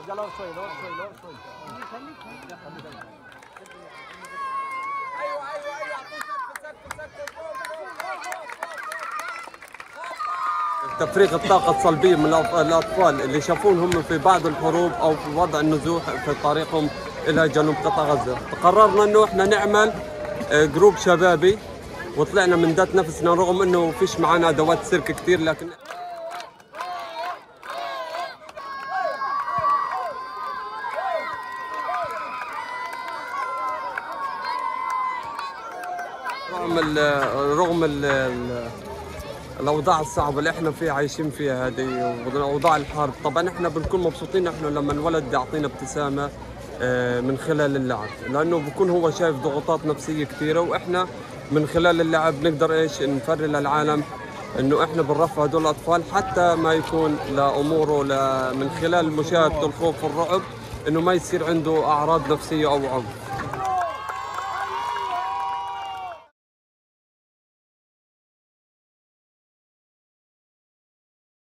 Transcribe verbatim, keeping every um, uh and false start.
لور شوي لور شوي لور شوي. ايوه ايوه ايوه اعطوه سقف سقف سقف. تفريغ الطاقة السلبية من الأطفال اللي شافونهم في بعض الحروب أو في وضع النزوح في طريقهم إلى جنوب قطاع غزة. قررنا إنه إحنا نعمل جروب شبابي وطلعنا من ذات نفسنا رغم إنه فيش معنا أدوات سيرك كثير، لكن رغم ال رغم ال الاوضاع الصعبه اللي احنا فيها عايشين فيها هذه واوضاع الحرب، طبعا احنا بنكون مبسوطين احنا لما الولد يعطينا ابتسامه من خلال اللعب، لانه بكون هو شايف ضغوطات نفسيه كثيره، واحنا من خلال اللعب نقدر ايش نفري للعالم انه احنا بنرفع هدول الاطفال حتى ما يكون لاموره من خلال مشاهده الخوف والرعب انه ما يصير عنده اعراض نفسيه او عنف.